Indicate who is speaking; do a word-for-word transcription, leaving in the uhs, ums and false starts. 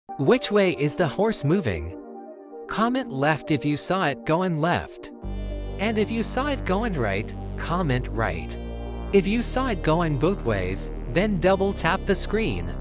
Speaker 1: Which way is the horse moving? Comment left if you saw it going left. And if you saw it going right, comment right. If you saw it going both ways, then double tap the screen.